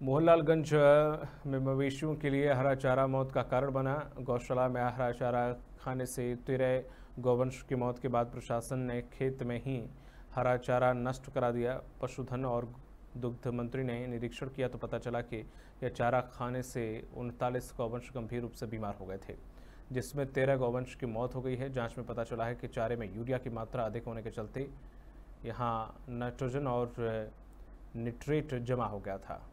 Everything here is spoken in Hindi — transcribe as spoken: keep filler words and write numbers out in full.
मोहनलालगंज में मवेशियों के लिए हरा चारा मौत का कारण बना। गौशाला में हरा चारा खाने से तेरह गौवंश की मौत के बाद प्रशासन ने खेत में ही हरा चारा नष्ट करा दिया। पशुधन और दुग्ध मंत्री ने निरीक्षण किया तो पता चला कि यह चारा खाने से उनतालीस गौवंश गंभीर रूप से बीमार हो गए थे, जिसमें तेरह गौवंश की मौत हो गई है। जांच में पता चला है कि चारे में यूरिया की मात्रा अधिक होने के चलते यहाँ नाइट्रोजन और निट्रेट जमा हो गया था।